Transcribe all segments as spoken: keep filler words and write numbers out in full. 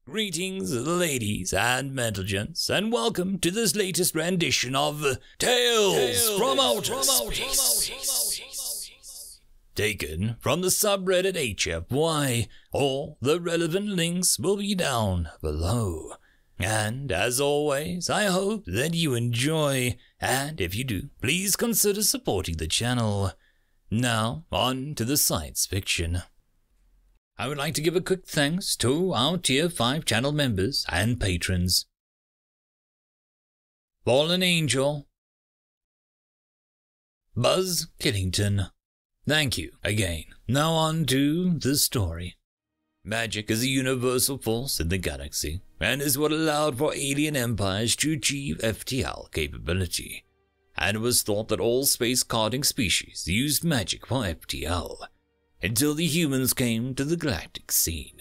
Greetings, ladies and gentlemen, and welcome to this latest rendition of uh, Tales, Tales from Outer Space. Taken from the subreddit H F Y. All the relevant links will be down below. And as always, I hope that you enjoy, and if you do, please consider supporting the channel. Now, on to the science fiction. I would like to give a quick thanks to our Tier five channel members and patrons. Fallen Angel, Buzz Killington. Thank you again. Now on to the story. Magic is a universal force in the galaxy, and is what allowed for alien empires to achieve F T L capability. And it was thought that all space-carding species used magic for F T L, until the humans came to the galactic scene.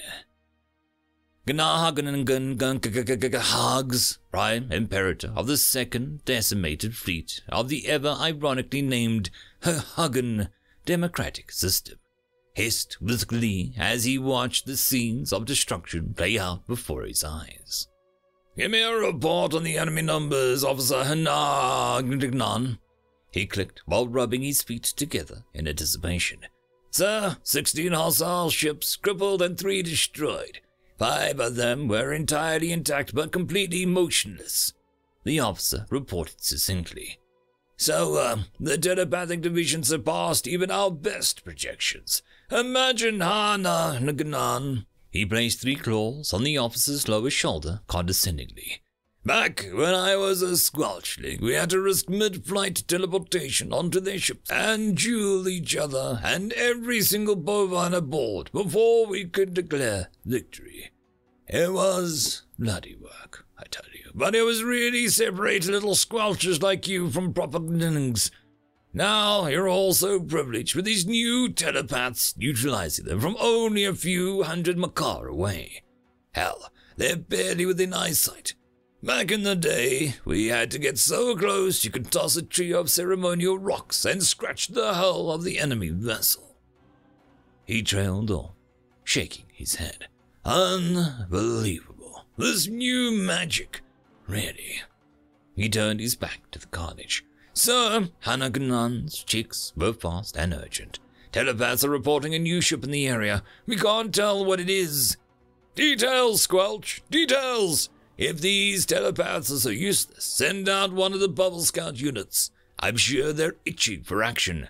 Gnahaganangangangahags, Prime Imperator of the Second Decimated Fleet of the ever-ironically named Hagan Democratic System, hissed with glee as he watched the scenes of destruction play out before his eyes. "Give me a report on the enemy numbers, Officer Hanagnan," he clicked while rubbing his feet together in anticipation. "Sir, sixteen hostile ships crippled and three destroyed. Five of them were entirely intact but completely motionless," the officer reported succinctly. "So, uh, the telepathic division surpassed even our best projections. Imagine Hana Naganan." He placed three claws on the officer's lower shoulder condescendingly. "Back when I was a squelchling, we had to risk mid-flight teleportation onto their ships and duel each other and every single bovine aboard before we could declare victory. It was bloody work, I tell you, but it was really separate little squelchers like you from proper gnings. Now you're all so privileged with these new telepaths, utilizing them from only a few hundred makar away. Hell, they're barely within eyesight. Back in the day, we had to get so close you could toss a trio of ceremonial rocks and scratch the hull of the enemy vessel." He trailed off, shaking his head. "Unbelievable. This new magic. Really." He turned his back to the carnage. "Sir," Hanaganan's cheeks were fast and urgent. "Telepaths are reporting a new ship in the area. We can't tell what it is." "Details, Squelch, details! If these telepaths are so useless, send out one of the Bubble Scout units. I'm sure they're itching for action."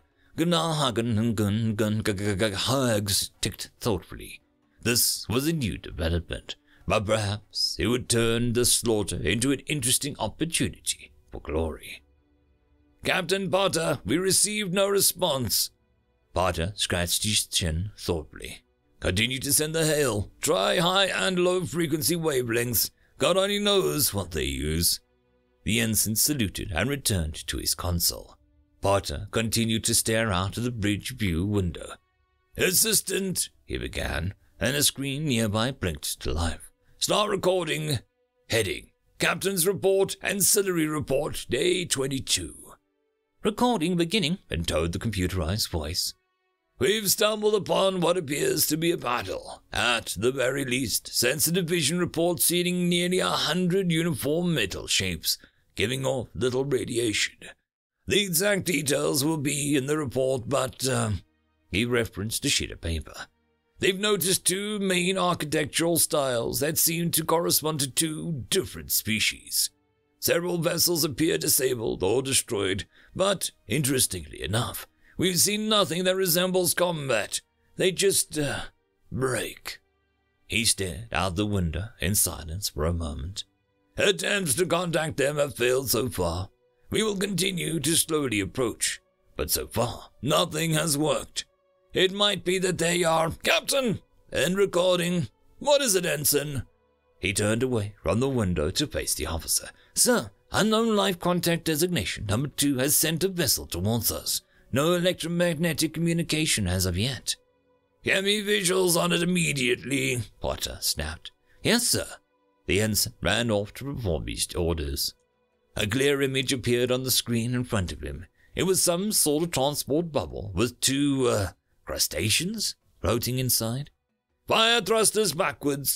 Gunnahagan ticked thoughtfully. This was a new development, but perhaps it would turn the slaughter into an interesting opportunity for glory. "Captain Potter, we received no response." Potter scratched his chin thoughtfully. "Continue to send the hail. Try high and low frequency wavelengths. God only knows what they use." The ensign saluted and returned to his console. Potter continued to stare out of the bridge view window. "Assistant," he began, and a screen nearby blinked to life. "Start recording. Heading: Captain's Report, Ancillary Report, Day twenty-two. "Recording beginning," intoned the computerized voice. "We've stumbled upon what appears to be a battle. At the very least, Sensor Division reports seeing nearly a hundred uniform metal shapes, giving off little radiation. The exact details will be in the report, but, uh, he referenced a sheet of paper. They've noticed two main architectural styles that seem to correspond to two different species. Several vessels appear disabled or destroyed, but, interestingly enough, we've seen nothing that resembles combat. They just, uh, break." He stared out the window in silence for a moment. "Attempts to contact them have failed so far. We will continue to slowly approach, but so far, nothing has worked. It might be that they are—" "Captain! End recording. What is it, Ensign?" He turned away from the window to face the officer. "Sir, unknown life contact designation number two has sent a vessel towards us. No electromagnetic communication as of yet." "Get me visuals on it immediately," Potter snapped. "Yes, sir." The ensign ran off to perform his orders. A clear image appeared on the screen in front of him. It was some sort of transport bubble with two, uh, crustaceans floating inside. "Fire thrusters backwards,"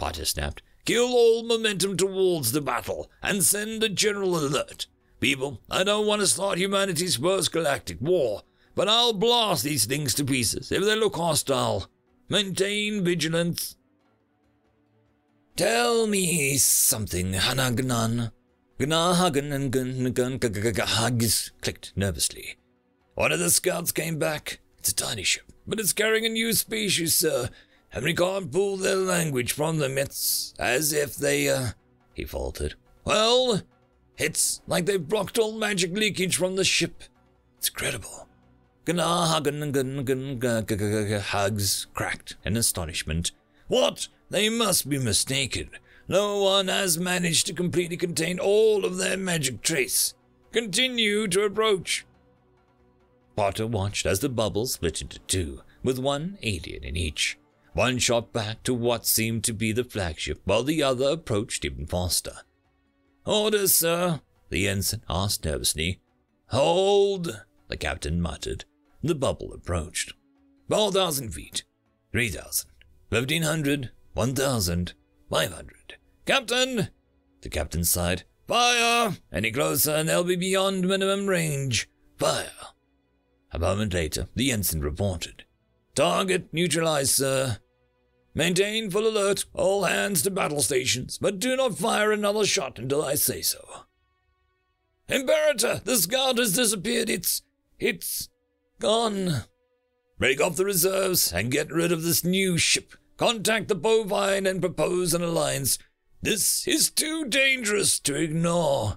Potter snapped. Kill all momentum towards the battle and send a general alert. People, I don't want to start humanity's first galactic war, but I'll blast these things to pieces if they look hostile. Maintain vigilance. Tell me something, Hanagnan. Gnahagan and Gun clicked nervously. One of the scouts came back. It's a tiny ship, but it's carrying a new species, sir, and we can't pull their language from them. It's as if they, uh, he faltered. Well, it's like they've blocked all magic leakage from the ship. It's incredible. Hugs cracked in astonishment. What? They must be mistaken. No one has managed to completely contain all of their magic trace. Continue to approach. Potter watched as the bubble split into two, with one alien in each. One shot back to what seemed to be the flagship, while the other approached even faster. Orders, sir, the ensign asked nervously. Hold, the captain muttered. The bubble approached. Four thousand feet, three thousand, fifteen hundred, one thousand, five hundred. Captain, the captain sighed. Fire! Any closer and they'll be beyond minimum range. Fire! A moment later, the ensign reported. Target neutralized, sir. Maintain full alert, all hands to battle stations, but do not fire another shot until I say so. Imperator, the scout has disappeared. It's... it's... gone. Break off the reserves and get rid of this new ship. Contact the bovine and propose an alliance. This is too dangerous to ignore.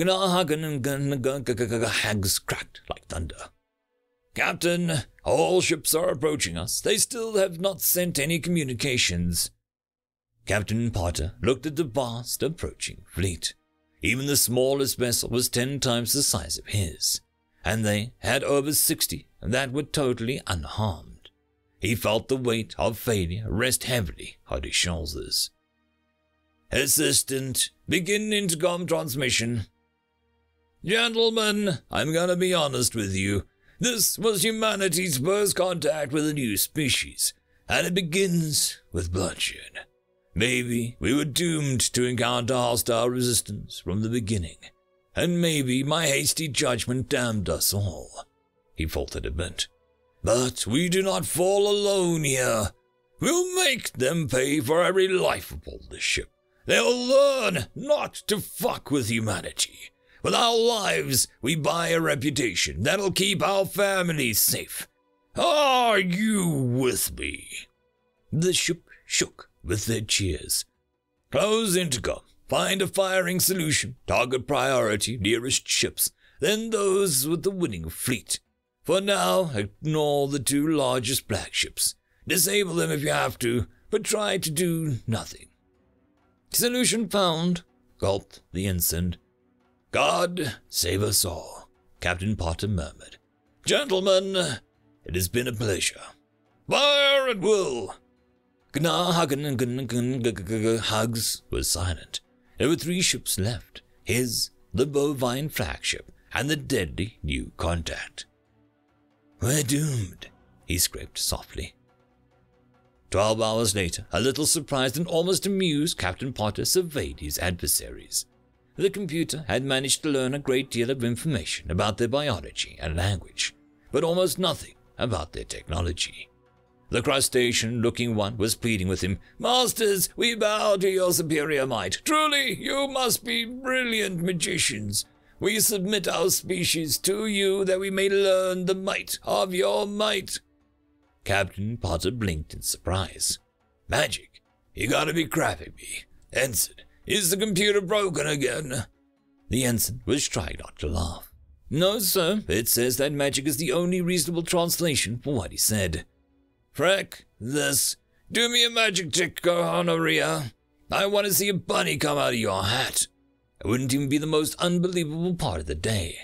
Hags cracked like thunder. Captain, all ships are approaching us. They still have not sent any communications. Captain Potter looked at the vast approaching fleet. Even the smallest vessel was ten times the size of his, and they had over sixty that were totally unharmed. He felt the weight of failure rest heavily on his shoulders. Assistant, begin intercom transmission. Gentlemen, I'm gonna be honest with you. This was humanity's first contact with a new species, and it begins with bloodshed. Maybe we were doomed to encounter hostile resistance from the beginning, and maybe my hasty judgment damned us all. He faltered a bit. But we do not fall alone here. We'll make them pay for every life aboard the ship. They'll learn not to fuck with humanity. With our lives, we buy a reputation that'll keep our families safe. Are you with me? The ship shook with their cheers. Close intercom. Find a firing solution. Target priority nearest ships, then those with the winning fleet. For now, ignore the two largest flagships. Disable them if you have to, but try to do nothing. Solution found, gulped the ensign. God save us all, Captain Potter murmured. Gentlemen, it has been a pleasure. Fire at will. Hugs was silent. There were three ships left, his, the bovine flagship, and the deadly new contact. We're doomed, he scraped softly. Twelve hours later, a little surprised and almost amused, Captain Potter surveyed his adversaries. The computer had managed to learn a great deal of information about their biology and language, but almost nothing about their technology. The crustacean-looking one was pleading with him, Masters, we bow to your superior might. Truly, you must be brilliant magicians. We submit our species to you that we may learn the might of your might. Captain Potter blinked in surprise. Magic? You gotta be crapping me. Ensign, is the computer broken again? The ensign was trying not to laugh. No, sir, it says that magic is the only reasonable translation for what he said. Freck, this. Do me a magic trick, gonorrhea. I want to see a bunny come out of your hat. It wouldn't even be the most unbelievable part of the day.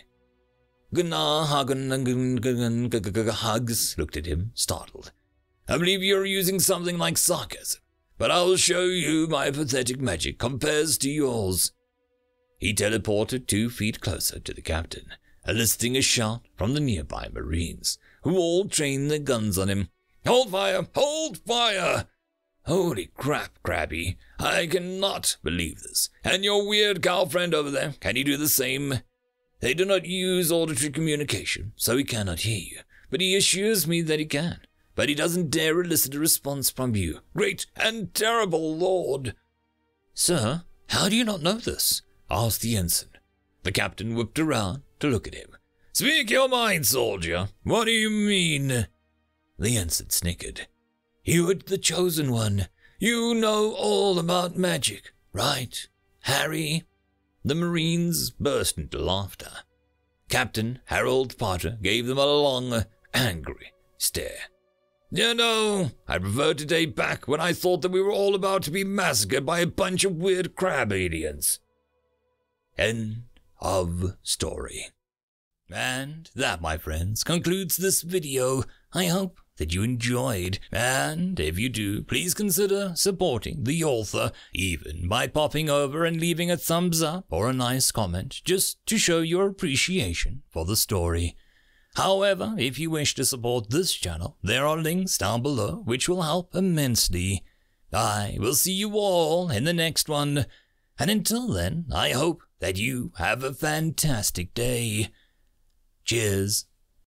Hugs looked at him, startled. I believe you're using something like sarcasm, but I'll show you my pathetic magic compares to yours. He teleported two feet closer to the captain, eliciting a shout from the nearby Marines, who all trained their guns on him. Hold fire! Hold fire! Holy crap, Krabby. I cannot believe this. And your weird cow friend over there, can he do the same? They do not use auditory communication, so he cannot hear you. But he assures me that he can. But he doesn't dare elicit a response from you. Great and terrible Lord. Sir, how do you not know this? Asked the ensign. The captain whipped around to look at him. Speak your mind, soldier. What do you mean? The ensign snickered. You are the chosen one. You know all about magic, right, Harry? The Marines burst into laughter. Captain Harold Potter gave them a long, angry stare. You know, I prefer to day back when I thought that we were all about to be massacred by a bunch of weird crab aliens. End of story. And that, my friends, concludes this video. I hope that you enjoyed, and if you do, please consider supporting the author, even by popping over and leaving a thumbs up or a nice comment, just to show your appreciation for the story. However, if you wish to support this channel, there are links down below which will help immensely. I will see you all in the next one, and until then, I hope that you have a fantastic day. Cheers.